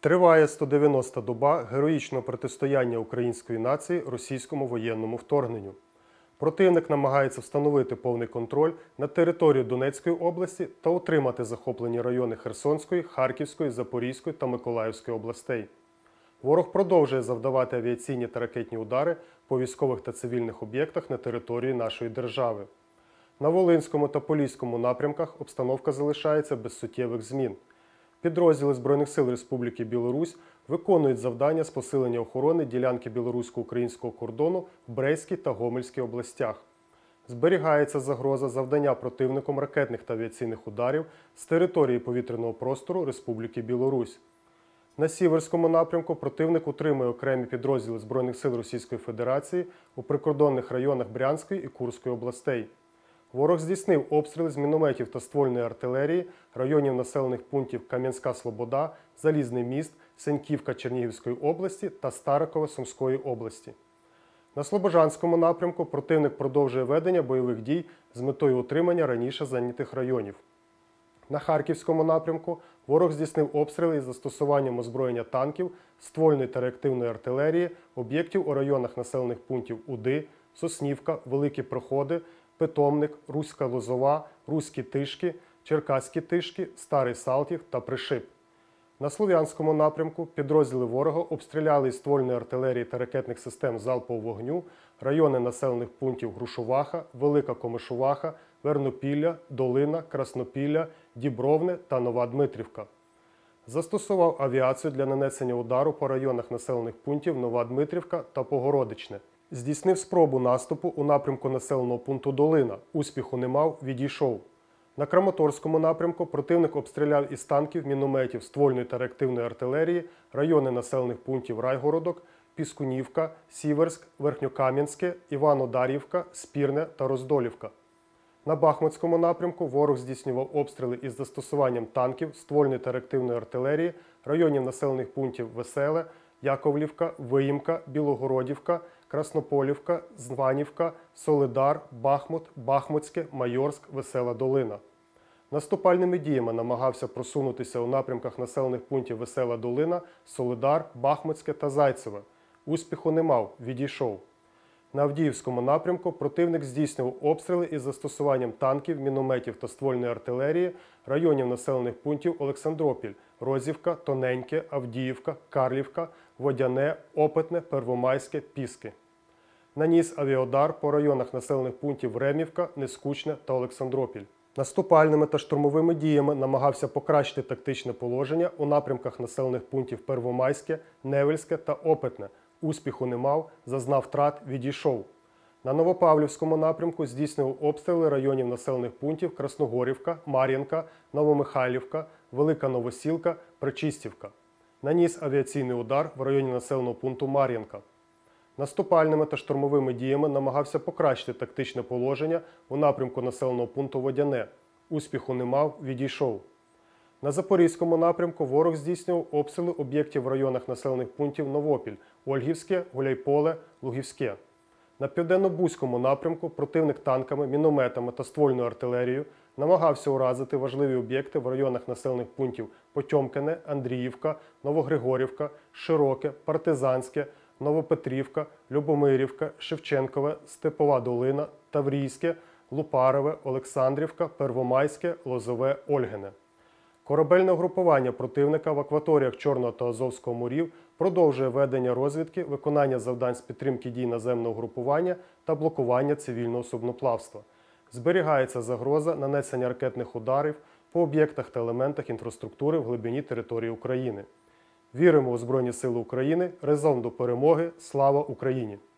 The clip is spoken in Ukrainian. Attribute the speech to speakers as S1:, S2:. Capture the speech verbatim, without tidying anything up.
S1: Триває сто дев'яноста доба героїчного протистояння української нації російському воєнному вторгненню. Противник намагається встановити повний контроль над територією Донецької області та утримати захоплені райони Херсонської, Харківської, Запорізької та Миколаївської областей. Ворог продовжує завдавати авіаційні та ракетні удари по військових та цивільних об'єктах на території нашої держави. На Волинському та Поліському напрямках обстановка залишається без суттєвих змін. Підрозділи Збройних сил Республіки Білорусь виконують завдання з посилення охорони ділянки білорусько-українського кордону в Брестській та Гомельській областях. Зберігається загроза завдання противником ракетних та авіаційних ударів з території повітряного простору Республіки Білорусь. На Сіверському напрямку противник утримує окремі підрозділи Збройних сил Російської Федерації у прикордонних районах Брянської і Курської областей. Ворог здійснив обстріли з мінометів та ствольної артилерії районів населених пунктів Кам'янська Слобода, Залізний міст, Сеньківка Чернігівської області та Старикове Сумської області. На Слобожанському напрямку противник продовжує ведення бойових дій з метою утримання раніше зайнятих районів. На Харківському напрямку ворог здійснив обстріли із застосуванням озброєння танків, ствольної та реактивної артилерії, об'єктів у районах населених пунктів Уди, Соснівка, Великі Проходи, Питомник, Руська Лозова, Руські Тишки, Черкаські Тишки, Старий Салтів та Пришип. На Слов'янському напрямку підрозділи ворога обстріляли із ствольної артилерії та ракетних систем залпового вогню райони населених пунктів Грушуваха, Велика Комишуваха, Вернопілля, Долина, Краснопілля, Дібровне та Нова Дмитрівка. Застосував авіацію для нанесення удару по районах населених пунктів Нова Дмитрівка та Погородичне. Здійснив спробу наступу у напрямку населеного пункту Долина. Успіху не мав, відійшов. На Краматорському напрямку противник обстріляв із танків, мінометів, ствольної та реактивної артилерії райони населених пунктів Райгородок, Піскунівка, Сіверськ, Верхньокам'янське, Івано-Дар'ївка, Спірне та Роздолівка. На Бахмутському напрямку ворог здійснював обстріли із застосуванням танків, ствольної та реактивної артилерії районів населених пунктів Веселе, Яковлівка, Виїмка, Білогородівка, Краснополівка, Званівка, Солидар, Бахмут, Бахмутське, Майорськ, Весела Долина. Наступальними діями намагався просунутися у напрямках населених пунктів Весела Долина, Солидар, Бахмутське та Зайцеве. Успіху не мав, відійшов. На Авдіївському напрямку противник здійснював обстріли із застосуванням танків, мінометів та ствольної артилерії районів населених пунктів Олександропіль, Розівка, Тоненьке, Авдіївка, Карлівка, Водяне, Опитне, Первомайське, Піски. Наніс авіаудар по районах населених пунктів Ремівка, Нескучне та Олександропіль. Наступальними та штурмовими діями намагався покращити тактичне положення у напрямках населених пунктів Первомайське, Невельське та Опитне. Успіху не мав, зазнав втрат, відійшов. На Новопавлівському напрямку здійснював обстріли районів населених пунктів Красногорівка, Мар'їнка, Новомихайлівка, Велика Новосілка, Причистівка. Наніс авіаційний удар в районі населеного пункту Мар'їнка. Наступальними та штурмовими діями намагався покращити тактичне положення у напрямку населеного пункту Водяне. Успіху не мав, відійшов. На Запорізькому напрямку ворог здійснював обстріли об'єктів в районах населених пунктів Новопіль, Ольгівське, Гуляйполе, Лугівське. На Південно-Бузькому напрямку противник танками, мінометами та ствольною артилерією намагався уразити важливі об'єкти в районах населених пунктів Потьомкине, Андріївка, Новогригорівка, Широке, Партизанське, Новопетрівка, Любомирівка, Шевченкове, Степова Долина, Таврійське, Лупарове, Олександрівка, Первомайське, Лозове, Ольгине. Корабельне угрупування противника в акваторіях Чорного та Азовського морів продовжує ведення розвідки, виконання завдань з підтримки дій наземного групування та блокування цивільного судноплавства. Зберігається загроза нанесення ракетних ударів по об'єктах та елементах інфраструктури в глибині території України. Віримо у Збройні Сили України, разом до перемоги, слава Україні!